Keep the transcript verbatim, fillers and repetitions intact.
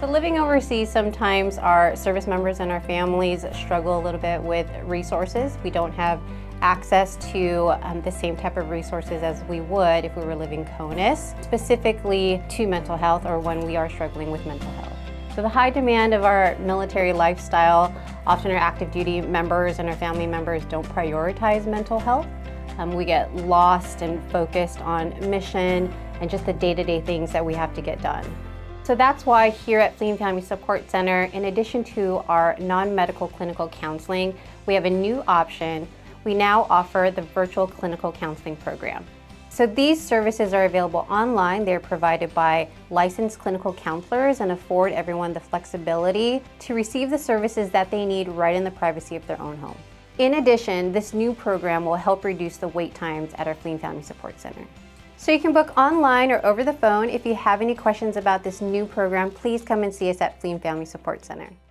So living overseas, sometimes our service members and our families struggle a little bit with resources. We don't have access to um, the same type of resources as we would if we were living CONUS, specifically to mental health or when we are struggling with mental health. So the high demand of our military lifestyle, often our active duty members and our family members don't prioritize mental health. Um, we get lost and focused on mission and just the day-to-day things that we have to get done. So that's why here at Fleeing Family Support Center, in addition to our non-medical clinical counseling, we have a new option. We now offer the virtual clinical counseling program. So these services are available online. They're provided by licensed clinical counselors and afford everyone the flexibility to receive the services that they need right in the privacy of their own home. In addition, this new program will help reduce the wait times at our Fleeing Family Support Center. So you can book online or over the phone. If you have any questions about this new program, please come and see us at Fleeing Family Support Center.